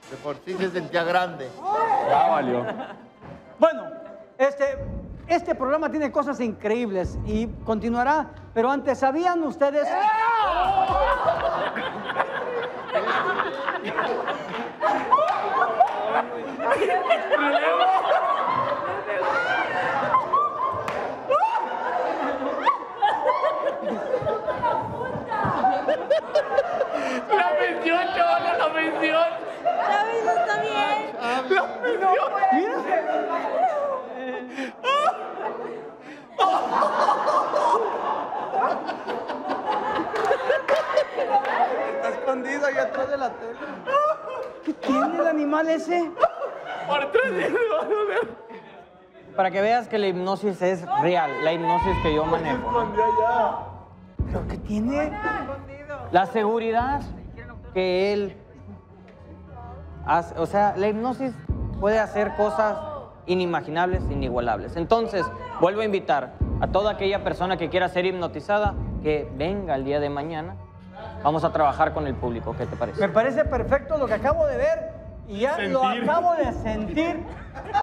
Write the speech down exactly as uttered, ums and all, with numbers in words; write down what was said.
De por sí se sentía grande. Ya valió. Bueno, este, este programa tiene cosas increíbles y continuará, pero antes, ¿sabían ustedes? La pensión, chaval, la pensión. Chávez está bien. La pensión. Está escondido ahí atrás de la tele. ¿Qué tiene el animal ese? Por tres días me va a doler. Para que veas que la hipnosis es real, la hipnosis que yo manejo. ¿Pero qué tiene? La seguridad que él hace, o sea, la hipnosis puede hacer cosas inimaginables, inigualables. Entonces, vuelvo a invitar a toda aquella persona que quiera ser hipnotizada, que venga el día de mañana. Vamos a trabajar con el público, ¿qué te parece? Me parece perfecto lo que acabo de ver y ya lo Sentir. acabo de sentir.